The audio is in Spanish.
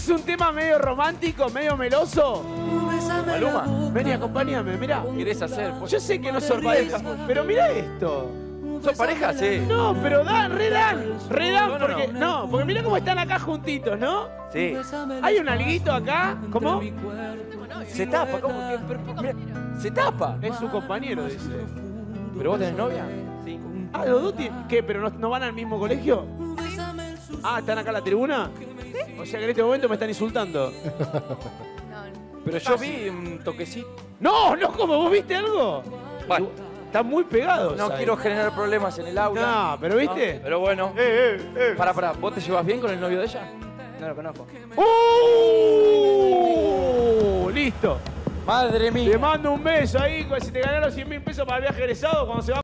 un tema medio romántico, medio meloso. Maluma, Vení, acompáñame, mirá. ¿qué querés hacer? Yo sé que no sos pareja, pero mirá esto. ¿Sos pareja? Sí. No, pero redan, porque... No, porque mirá cómo están acá juntitos, ¿no? Sí. Hay un alguito acá, ¿cómo? Se tapa, ¿cómo que? Mira, se tapa. Es su compañero, dice. ¿Pero vos tenés novia? Sí. Ah, los dos tienen... ¿Qué? ¿Pero no van al mismo colegio? Ah, ¿están acá en la tribuna? O sea que en este momento me están insultando. Pero yo vi un toquecito. No, ¿cómo? ¿Vos viste algo? Bueno, Están muy pegados. no ahí. quiero generar problemas en el aula. No, pero ¿viste? No, pero bueno. Pará, ¿vos te llevas bien con el novio de ella? No lo conozco. Listo. Madre mía. Te mando un beso ahí, si te gané los 100.000 pesos para el viaje egresado cuando se va.